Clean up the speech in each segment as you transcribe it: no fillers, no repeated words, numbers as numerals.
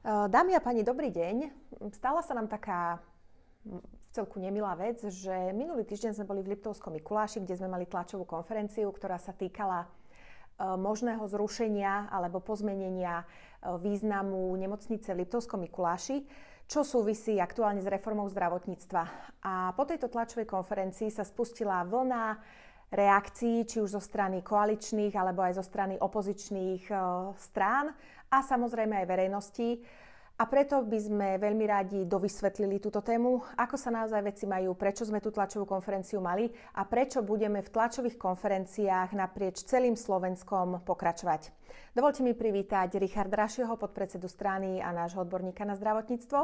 Dámy a páni, dobrý deň. Stala sa nám taká vcelku nemilá vec, že minulý týždeň sme boli v Liptovskom Mikuláši, kde sme mali tlačovú konferenciu, ktorá sa týkala možného zrušenia alebo pozmenenia významu nemocnice v Liptovskom Mikuláši, čo súvisí aktuálne s reformou zdravotníctva. A po tejto tlačovej konferencii sa spustila vlna reakcií, či už zo strany koaličných, alebo aj zo strany opozičných strán a samozrejme aj verejnosti. A preto by sme veľmi radi dovysvetlili túto tému, ako sa naozaj veci majú, prečo sme tú tlačovú konferenciu mali a prečo budeme v tlačových konferenciách naprieč celým Slovenskom pokračovať. Dovolte mi privítať Richarda Rašieho, podpredsedu strany a nášho odborníka na zdravotníctvo.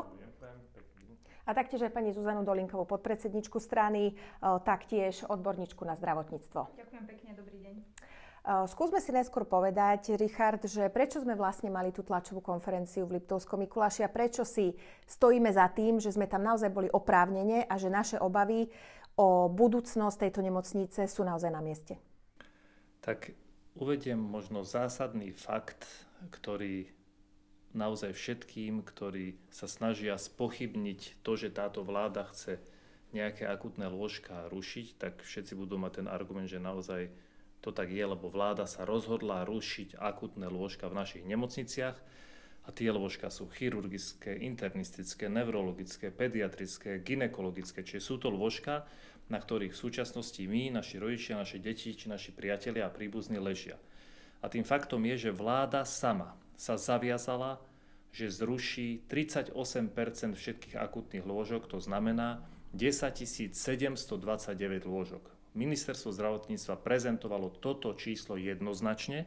A taktiež aj pani Zuzanu Dolinkovú, podpredsedničku strany, taktiež odborníčku na zdravotníctvo. Ďakujem pekne, dobrý deň. Skúsme si najskôr povedať, Richard, že prečo sme vlastne mali tú tlačovú konferenciu v Liptovskom Mikuláši a prečo si stojíme za tým, že sme tam naozaj boli oprávnene a že naše obavy o budúcnosť tejto nemocnice sú naozaj na mieste. Tak uvediem možno zásadný fakt, ktorý naozaj všetkým, ktorí sa snažia spochybniť to, že táto vláda chce nejaké akútne lôžka rušiť, tak všetci budú mať ten argument, že naozaj to tak je, lebo vláda sa rozhodla rušiť akútne lôžka v našich nemocniciach a tie lôžka sú chirurgické, internistické, neurologické, pediatrické, gynekologické, čiže sú to lôžka, na ktorých v súčasnosti my, naši rodičia, naše deti či naši priatelia a príbuzní ležia. A tým faktom je, že vláda sama sa zaviazala, že zruší 38% všetkých akútnych lôžok, to znamená 10 729 lôžok. Ministerstvo zdravotníctva prezentovalo toto číslo jednoznačne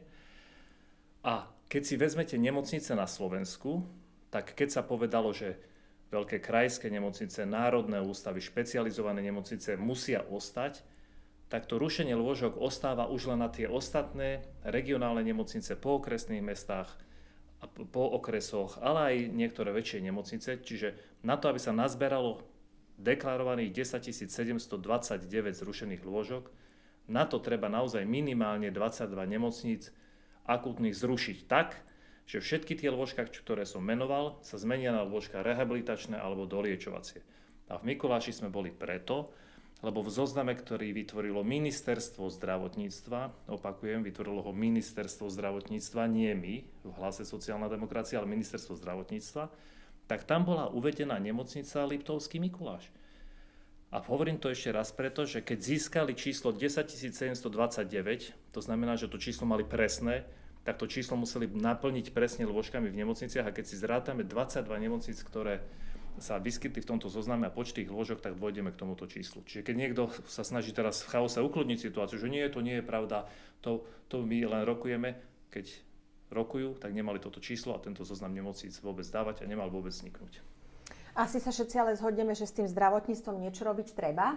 a keď si vezmete nemocnice na Slovensku, tak keď sa povedalo, že veľké krajské nemocnice, národné ústavy, špecializované nemocnice musia ostať, tak to rušenie lôžok ostáva už len na tie ostatné regionálne nemocnice po okresných mestách a po okresoch, ale aj niektoré väčšie nemocnice. Čiže na to, aby sa nazberalo deklarovaných 10 729 zrušených lôžok, na to treba naozaj minimálne 22 nemocníc akútnych zrušiť tak, že všetky tie lôžka, ktoré som menoval, sa zmenia na lôžka rehabilitačné alebo doliečovacie. A v Mikuláši sme boli preto, lebo v zozname, ktorý vytvorilo Ministerstvo zdravotníctva, opakujem, vytvorilo ho Ministerstvo zdravotníctva, nie my, v Hlase sociálna demokracia, ale Ministerstvo zdravotníctva, tak tam bola uvedená nemocnica Liptovský Mikuláš. A hovorím to ešte raz preto, že keď získali číslo 10 729, to znamená, že to číslo mali presné, tak to číslo museli naplniť presne lôžkami v nemocniciach a keď si zrátame 22 nemocnic, ktoré sa vyskytli v tomto zozname a počty ich lôžok, tak dôjdeme k tomuto číslu. Čiže keď niekto sa snaží teraz v chaose ukludniť situáciu, že nie, to nie je pravda, to my len rokujeme, keď rokujú, tak nemali toto číslo a tento zoznam nemocníc vôbec dávať a nemal vôbec vzniknúť. Asi sa všetci ale zhodneme, že s tým zdravotníctvom niečo robiť treba.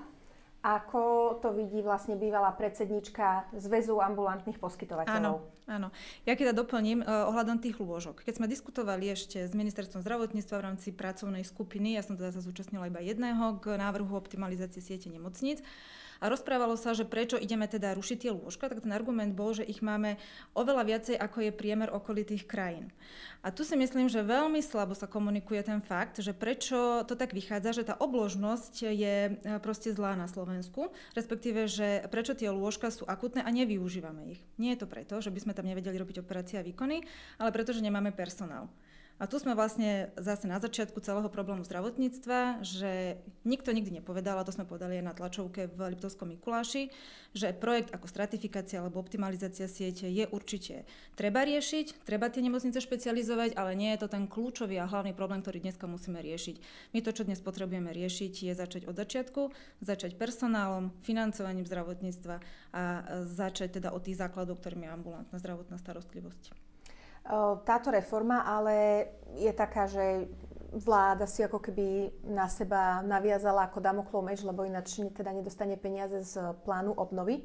Ako to vidí vlastne bývalá predsednička Zväzu ambulantných poskytovateľov? Áno. Ja keď doplním ohľadom tých lôžok. Keď sme diskutovali ešte s Ministerstvom zdravotníctva v rámci pracovnej skupiny, ja som teda sa zúčastnila iba jedného k návrhu optimalizácie siete nemocníc, a rozprávalo sa, že prečo ideme teda rušiť tie lôžka, tak ten argument bol, že ich máme oveľa viacej, ako je priemer okolitých krajín. A tu si myslím, že veľmi slabo sa komunikuje ten fakt, že prečo to tak vychádza, že tá obložnosť je proste zlá na Slovensku, respektíve, že prečo tie lôžka sú akútne a nevyužívame ich. Nie je to preto, že by sme tam nevedeli robiť operácie a výkony, ale preto, že nemáme personál. A tu sme vlastne zase na začiatku celého problému zdravotníctva, že nikto nikdy nepovedal, a to sme povedali aj na tlačovke v Liptovskom Mikuláši, že projekt ako stratifikácia alebo optimalizácia siete je určite treba riešiť, treba tie nemocnice špecializovať, ale nie je to ten kľúčový a hlavný problém, ktorý dneska musíme riešiť. My to, čo dnes potrebujeme riešiť, je začať od začiatku, začať personálom, financovaním zdravotníctva a začať teda od tých základov, ktorým je ambulantná zdravotná starostlivosť. Táto reforma ale je taká, že vláda si ako keby na seba naviazala ako Damoklov meč, lebo ináč teda nedostane peniaze z plánu obnovy.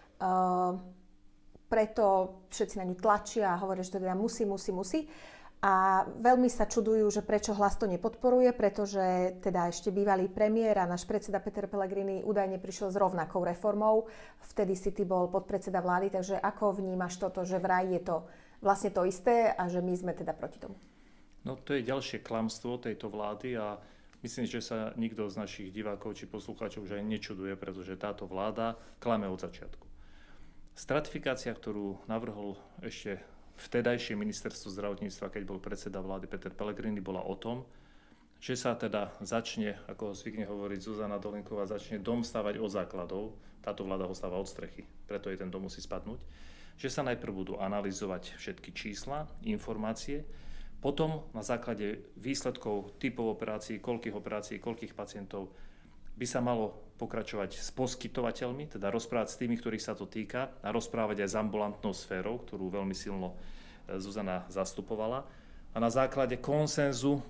Preto všetci na ňu tlačia a hovoria, že to teda musí. A veľmi sa čudujú, že prečo Hlas to nepodporuje, pretože teda ešte bývalý premiér a náš predseda Peter Pellegrini údajne prišiel s rovnakou reformou. Vtedy si ty bol podpredseda vlády, takže ako vnímaš toto, že vraj je to vlastne to isté a že my sme teda proti tomu? No to je ďalšie klamstvo tejto vlády a myslím, že sa nikto z našich divákov či poslucháčov už aj nečuduje, pretože táto vláda klame od začiatku. Stratifikácia, ktorú navrhol ešte vtedajšie ministerstvo zdravotníctva, keď bol predseda vlády Peter Pellegrini, bola o tom, že sa teda začne, ako zvykne hovoriť Zuzana Dolinková, začne dom stavať od základov. Táto vláda ho stáva od strechy, preto jej ten dom musí spadnúť. Že sa najprv budú analyzovať všetky čísla, informácie, potom na základe výsledkov typov operácií, koľkých pacientov by sa malo pokračovať s poskytovateľmi, teda rozprávať s tými, ktorých sa to týka a rozprávať aj s ambulantnou sférou, ktorú veľmi silno Zuzana zastupovala. A na základe konsenzu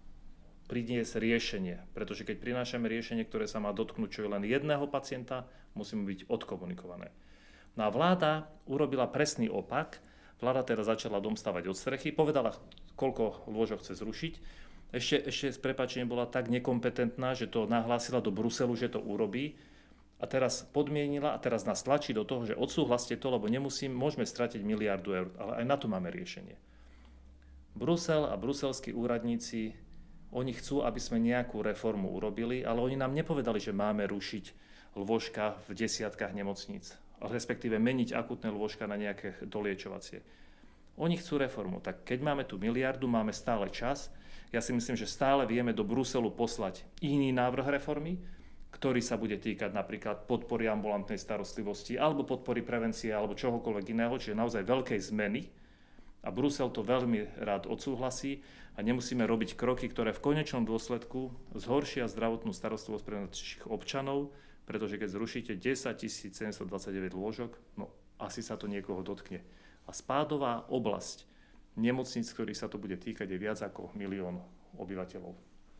priniesť riešenie, pretože keď prinášame riešenie, ktoré sa má dotknúť čo je len jedného pacienta, musíme byť odkomunikované. No a vláda urobila presný opak. Vláda teda začala dom stavať od strechy, povedala, koľko lôžok chce zrušiť. Ešte s prepáčením bola tak nekompetentná, že to nahlásila do Bruselu, že to urobí. A teraz podmienila a teraz nás tlačí do toho, že odsúhlaste to, lebo môžeme stratiť miliardu eur, ale aj na to máme riešenie. Brusel a bruselskí úradníci, oni chcú, aby sme nejakú reformu urobili, ale oni nám nepovedali, že máme rušiť lôžka v desiatkách nemocníc, respektíve meniť akútne lôžka na nejaké doliečovacie. Oni chcú reformu, tak keď máme tú miliardu, máme stále čas. Ja si myslím, že stále vieme do Bruselu poslať iný návrh reformy, ktorý sa bude týkať napríklad podpory ambulantnej starostlivosti alebo podpory prevencie alebo čohokoľvek iného, čiže naozaj veľkej zmeny. A Brusel to veľmi rád odsúhlasí a nemusíme robiť kroky, ktoré v konečnom dôsledku zhoršia zdravotnú starostlivosť pre našich občanov, pretože keď zrušíte 10 729 lôžok, no asi sa to niekoho dotkne. A spádová oblasť nemocníc, ktorých sa to bude týkať, je viac ako 1 000 000 obyvateľov.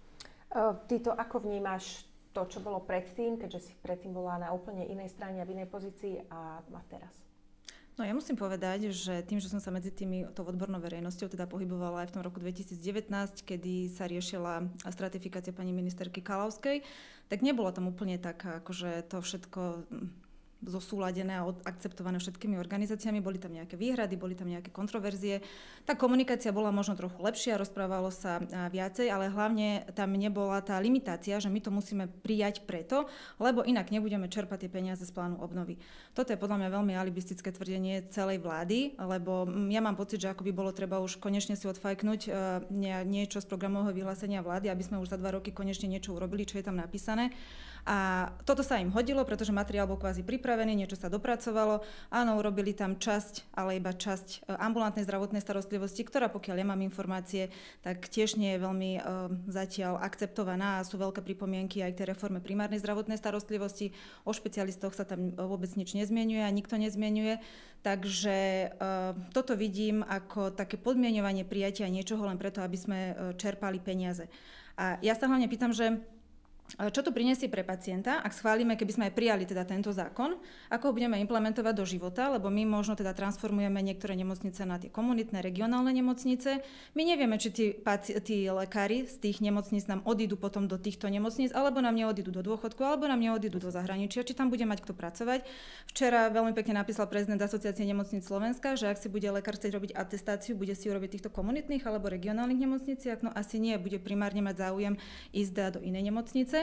Ty to ako vnímaš to, čo bolo predtým, keďže si predtým bola na úplne inej strane a v inej pozícii a teraz? No ja musím povedať, že tým, že som sa medzi tou odbornou verejnosťou teda pohybovala aj v tom roku 2019, kedy sa riešila stratifikácia pani ministerky Kalavskej, tak nebolo tam úplne tak, akože to všetko zosúladené a akceptované všetkými organizáciami. Boli tam nejaké výhrady, boli tam nejaké kontroverzie. Tá komunikácia bola možno trochu lepšia, rozprávalo sa viacej, ale hlavne tam nebola tá limitácia, že my to musíme prijať preto, lebo inak nebudeme čerpať tie peniaze z plánu obnovy. Toto je podľa mňa veľmi alibistické tvrdenie celej vlády, lebo ja mám pocit, že ako by bolo treba už konečne si odfajknúť niečo z programového vyhlásenia vlády, aby sme už za 2 roky konečne niečo urobili, čo je tam napísané. A toto sa im hodilo, pretože materiál bol kvázi pripravený, niečo sa dopracovalo. Áno, urobili tam časť, ale iba časť ambulantnej zdravotnej starostlivosti, ktorá, pokiaľ ja mám informácie, tak tiež nie je veľmi zatiaľ akceptovaná a sú veľké pripomienky aj k tej reforme primárnej zdravotnej starostlivosti. O špecialistoch sa tam vôbec nič nezmienuje a nikto nezmienuje. Takže toto vidím ako také podmieňovanie prijatia niečoho len preto, aby sme čerpali peniaze. A ja sa hlavne pýtam, že čo to prinesie pre pacienta, ak schválime, keby sme aj prijali teda tento zákon, ako ho budeme implementovať do života, lebo my možno teda transformujeme niektoré nemocnice na tie komunitné, regionálne nemocnice. My nevieme, či tí lekári z tých nemocníc nám odídu potom do týchto nemocníc, alebo nám neodídu do dôchodku, alebo nám neodídu do zahraničia, či tam bude mať kto pracovať. Včera veľmi pekne napísal prezident Asociácie nemocníc Slovenska, že ak si bude lekár chcieť robiť atestáciu, bude si ju robiť v týchto komunitných alebo regionálnych nemocniciach, no asi nie, bude primárne mať záujem ísť do inej nemocnice.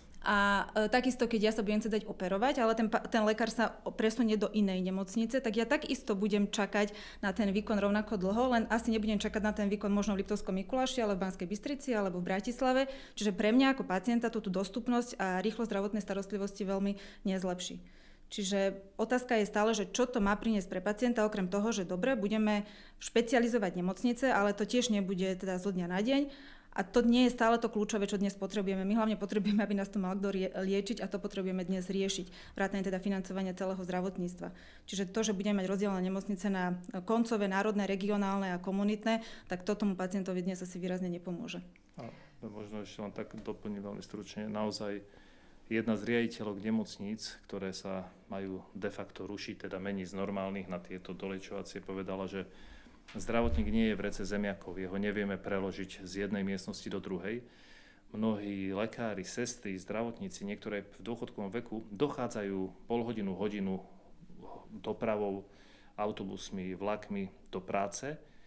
A takisto, keď ja sa budem chcieť dať operovať, ale ten lekár sa presunie do inej nemocnice, tak ja takisto budem čakať na ten výkon rovnako dlho, len asi nebudem čakať na ten výkon možno v Liptovskom Mikuláši, ale v Banskej Bystrici, alebo v Bratislave. Čiže pre mňa ako pacienta túto dostupnosť a rýchlosť zdravotnej starostlivosti veľmi nezlepší. Čiže otázka je stále, že čo to má priniesť pre pacienta, okrem toho, že dobre, budeme špecializovať nemocnice, ale to tiež nebude teda zo dňa na deň. A to nie je stále to kľúčové, čo dnes potrebujeme. My hlavne potrebujeme, aby nás to mal kto liečiť a to potrebujeme dnes riešiť. Vrátane teda financovania celého zdravotníctva. Čiže to, že budeme mať rozdelené nemocnice na koncové, národné, regionálne a komunitné, tak to tomu pacientovi dnes asi výrazne nepomôže. A možno ešte len tak doplním veľmi stručne. Naozaj jedna z riaditeľok nemocníc, ktoré sa majú de facto rušiť, teda meniť z normálnych na tieto doliečovacie, povedala, že zdravotník nie je v rece zemiakov, jeho nevieme preložiť z jednej miestnosti do druhej. Mnohí lekári, sestry, zdravotníci, niektoré v dôchodkovom veku dochádzajú polhodinu, hodinu dopravou, autobusmi, vlakmi do práce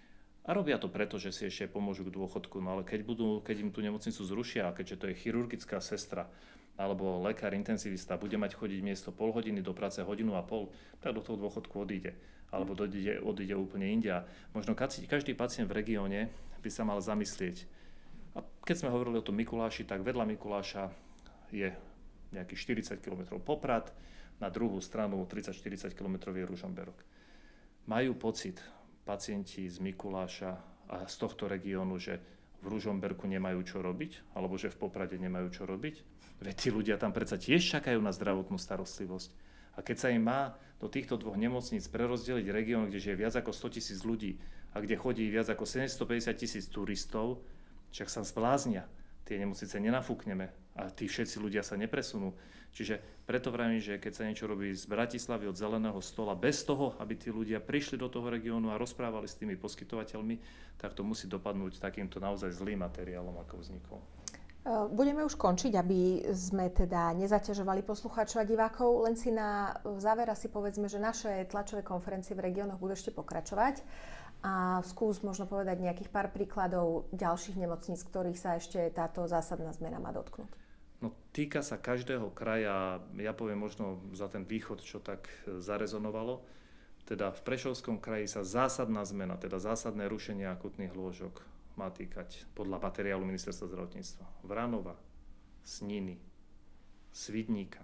A robia to preto, že si ešte pomôžu k dôchodku. No ale keď im tú nemocnicu zrušia, keďže to je chirurgická sestra alebo lekár intenzivista, bude mať chodiť miesto pol hodiny do práce 1,5 hodiny, tak do toho dôchodku odíde. Alebo odíde úplne inde. A možno každý pacient v regióne by sa mal zamyslieť. A keď sme hovorili o tom Mikuláši, tak vedľa Mikuláša je nejakých 40 km Poprad, na druhú stranu 30-40 km je Ružomberok. Majú pocit pacienti z Mikuláša a z tohto regiónu, že v Ružomberku nemajú čo robiť, alebo že v Poprade nemajú čo robiť? Veď tí ľudia tam predsa tiež čakajú na zdravotnú starostlivosť. A keď sa im má do týchto dvoch nemocníc prerozdeliť región, kde žije viac ako 100 000 ľudí a kde chodí viac ako 750 000 turistov, však sa zbláznia. Tie nemocnice nenafúkneme a tí všetci ľudia sa nepresunú. Čiže preto vravím, že keď sa niečo robí z Bratislavy od zeleného stola, bez toho, aby tí ľudia prišli do toho regiónu a rozprávali s tými poskytovateľmi, tak to musí dopadnúť takýmto naozaj zlým materiálom, ako vznikol. Budeme už končiť, aby sme teda nezaťažovali poslucháčov a divákov. Len si na záver asi povedzme, že naše tlačové konferencie v regiónoch budú ešte pokračovať. A skús možno povedať nejakých pár príkladov ďalších nemocníc, ktorých sa ešte táto zásadná zmena má dotknúť. No, týka sa každého kraja, ja poviem možno za ten východ, čo tak zarezonovalo. Teda v Prešovskom kraji sa zásadná zmena, teda zásadné rušenie akutných lôžok má týkať podľa materiálu Ministerstva zdravotníctva Vranova, Sniny, Svidníka.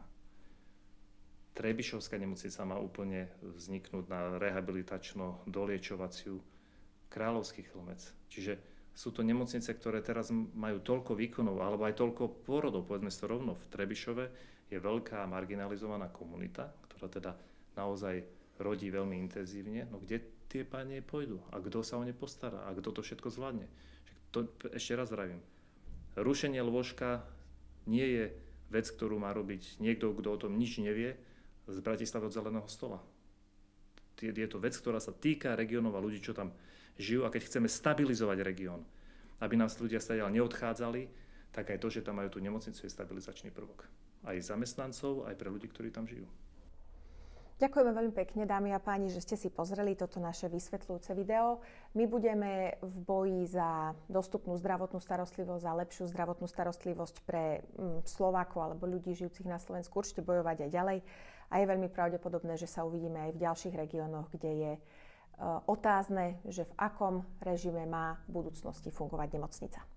Trebišovská nemocnica má úplne vzniknúť na rehabilitačno-doliečovaciu, Kráľovský Chlmec. Čiže sú to nemocnice, ktoré teraz majú toľko výkonov, alebo aj toľko pôrodov, povedzme si to rovno. V Trebišove je veľká marginalizovaná komunita, ktorá teda naozaj rodí veľmi intenzívne. No kde tie pánie pôjdu? A kto sa o ne postará? A kto to všetko zvládne? To ešte raz vravím. Rušenie lôžka nie je vec, ktorú má robiť niekto, kto o tom nič nevie, z Bratislavy od zeleného stola. Je to vec, ktorá sa týka regiónov a ľudí, čo tam žijú. A keď chceme stabilizovať región, aby nás ľudia stadiaľ neodchádzali, tak aj to, že tam majú tú nemocnicu, je stabilizačný prvok. Aj zamestnancov, aj pre ľudí, ktorí tam žijú. Ďakujeme veľmi pekne, dámy a páni, že ste si pozreli toto naše vysvetľujúce video. My budeme v boji za dostupnú zdravotnú starostlivosť, za lepšiu zdravotnú starostlivosť pre Slovákov alebo ľudí žijúcich na Slovensku určite bojovať aj ďalej. A je veľmi pravdepodobné, že sa uvidíme aj v ďalších regiónoch, kde je otázne, že v akom režime má v budúcnosti fungovať nemocnica.